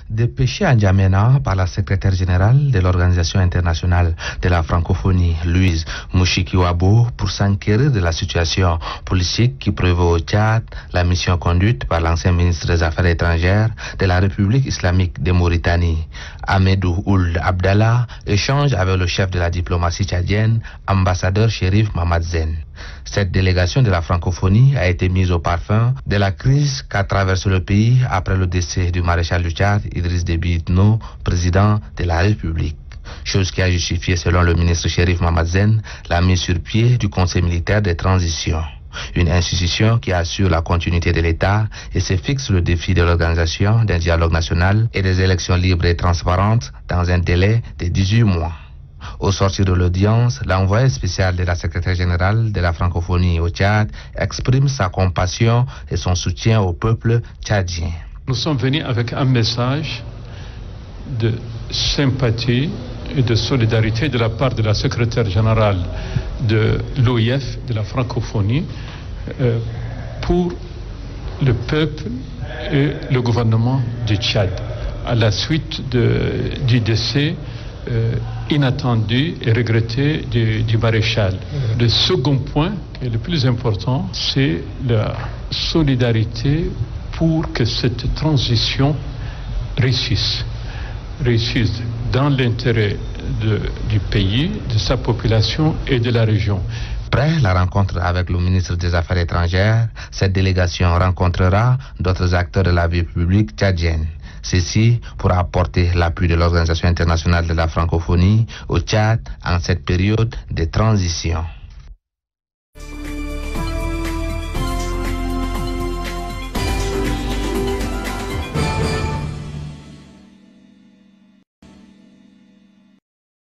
Dépêché à N'Djamena par la secrétaire générale de l'Organisation internationale de la francophonie, Louise Mushikiwabo, pour s'enquérir de la situation politique qui prévaut au Tchad, la mission conduite par l'ancien ministre des Affaires étrangères de la République islamique de Mauritanie, Ahmedou Ould Abdallah, échange avec le chef de la diplomatie tchadienne, ambassadeur Chérif Mamadzen. Cette délégation de la francophonie a été mise au parfum de la crise qu'a traversé le pays après le décès du maréchal du Tchad, Idriss Déby Itno, président de la République. Chose qui a justifié, selon le ministre Chérif Mamadzen, la mise sur pied du Conseil militaire de transition. Une institution qui assure la continuité de l'État et se fixe le défi de l'organisation d'un dialogue national et des élections libres et transparentes dans un délai de 18 mois. Au sortir de l'audience, l'envoyé spécial de la secrétaire générale de la francophonie au Tchad exprime sa compassion et son soutien au peuple tchadien. Nous sommes venus avec un message de sympathie et de solidarité de la part de la secrétaire générale de l'OIF, de la francophonie, pour le peuple et le gouvernement du Tchad, à la suite du décès inattendu et regretté du maréchal. Le second point, qui est le plus important, c'est la solidarité pour que cette transition réussisse dans l'intérêt du pays, de sa population et de la région. Après la rencontre avec le ministre des Affaires étrangères, cette délégation rencontrera d'autres acteurs de la vie publique tchadienne. Ceci pour apporter l'appui de l'Organisation internationale de la francophonie au Tchad en cette période de transition.